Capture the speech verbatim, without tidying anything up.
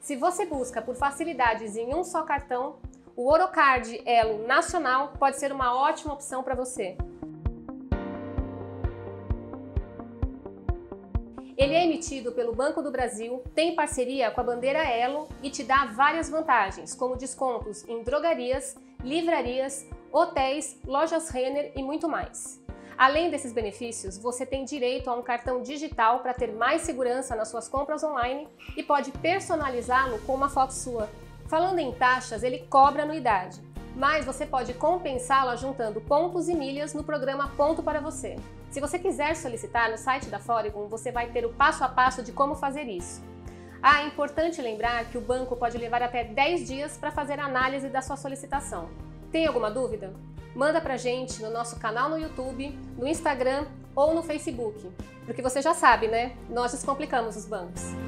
Se você busca por facilidades em um só cartão, o Orocard Elo Nacional pode ser uma ótima opção para você. Ele é emitido pelo Banco do Brasil, tem parceria com a bandeira Elo e te dá várias vantagens, como descontos em drogarias, livrarias, hotéis, lojas Renner e muito mais. Além desses benefícios, você tem direito a um cartão digital para ter mais segurança nas suas compras online e pode personalizá-lo com uma foto sua. Falando em taxas, ele cobra anuidade, mas você pode compensá-la juntando pontos e milhas no programa Ponto para Você. Se você quiser solicitar no site da Forigon, você vai ter o passo a passo de como fazer isso. Ah, é importante lembrar que o banco pode levar até dez dias para fazer a análise da sua solicitação. Tem alguma dúvida? Manda pra gente no nosso canal no YouTube, no Instagram ou no Facebook. Porque você já sabe, né? Nós descomplicamos os bancos.